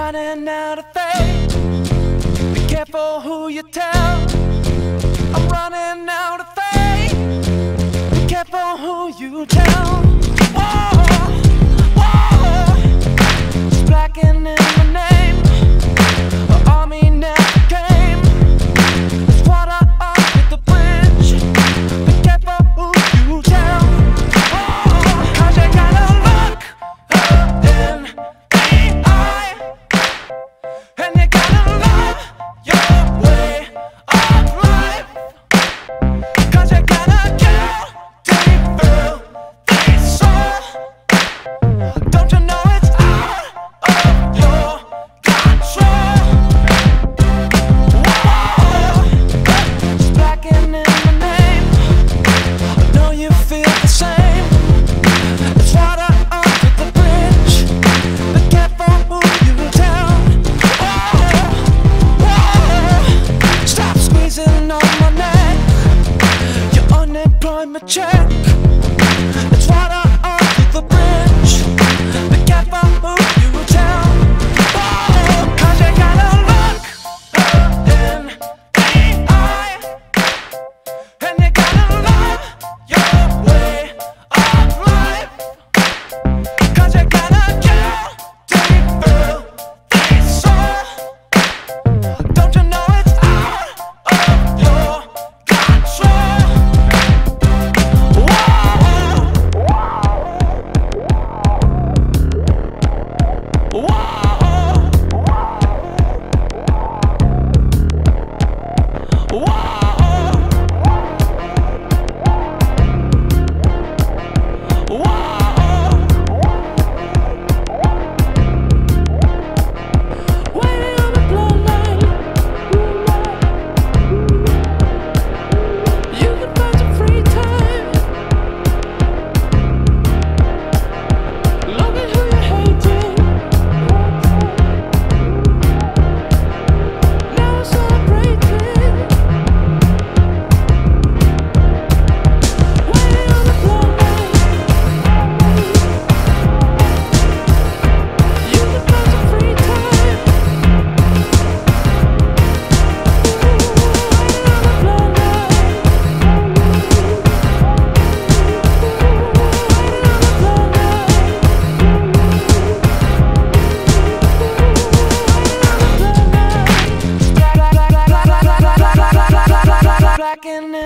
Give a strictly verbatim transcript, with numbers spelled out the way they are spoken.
running out of faith. Be careful who you tell. I'm running out of faith. Be careful who you tell. Whoa, whoa. It's blacking in the name. The army never came. It's water under the bridge. Be careful who you tell. Whoa, 'cause you gotta look her in the eye, and you gotta love your way of life, 'cause you gotta go deep through the soul. Don't you know it's out of your control? Whoa, it's blacking in the name. I know you feel the same. It's water under the bridge. Be careful who you tell. Whoa, whoa. Stop squeezing on my neck. Your unemployment check. It's water under the bridge. Be careful who you tell. Whoa, 'cause you gotta look her in the eye, and you gotta love your way of life, 'cause you gotta go deep through the soul. Don't you know it's out of your control? Whoa, whoa, whoa, whoa. Waiting on the blue light, you can find some free time. Look at who you're hating. Now we're celebrating. Waiting on the blue light, you can find some free time. Blacking